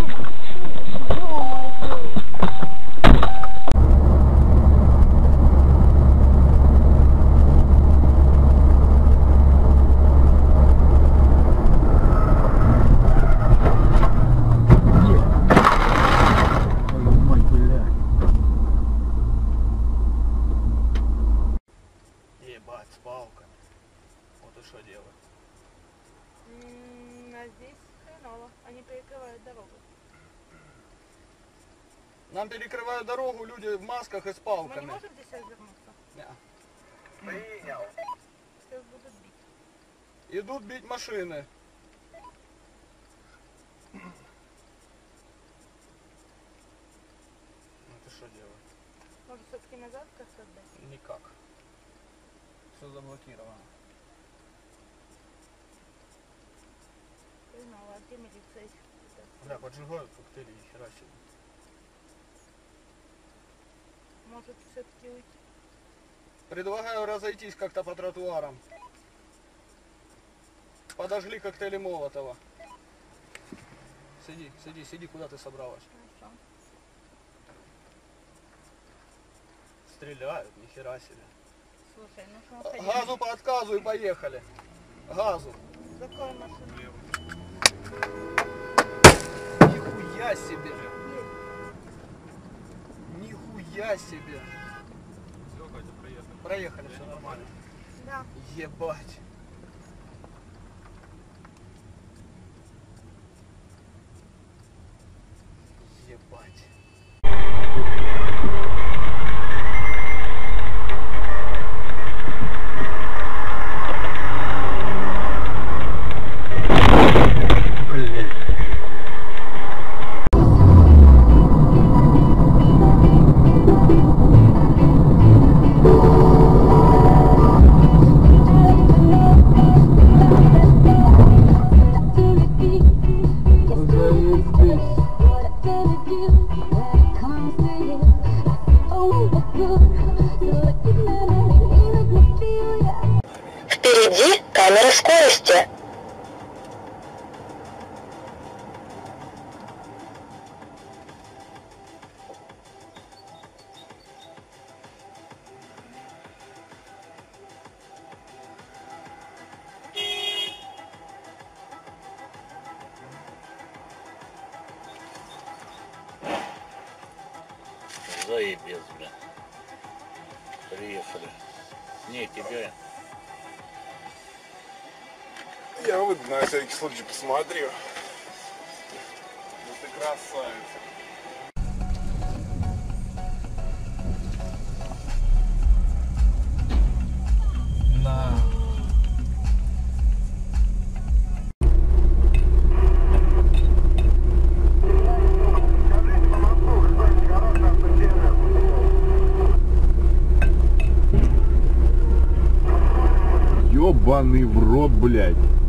Ебать, с палками. Вот и что делать? А здесь хреново. Они перекрывают дорогу. Нам перекрывают дорогу люди в масках и с Мы не палками. можем здесь развернуться? Не. Принял. Сейчас будут бить. Идут бить машины. Ну ты что делать? Может, все-таки назад как-то отдать? Никак. Все заблокировано. Хреново. А где милиция? Бля, поджигают коктейли, нихера себе. Может, все-таки уйти? Предлагаю разойтись как-то по тротуарам. Подожгли коктейли Молотова. Сиди, сиди, сиди, куда ты собралась? Хорошо. Стреляют, нихера себе. Слушай, ну что мы ходим? Газу по отказу и поехали. Газу. Закрой машину. Нихуя себе. Нихуя себе. Все, Катя, проехали. Проехали, все нормально. Да. Ебать. Ебать. Впереди камера скорости. Заебец, бля. Приехали. Не, тебя. Я вот на всякий случай посмотрю. Ну ты красавица. На. Ёбаный в рот, блядь.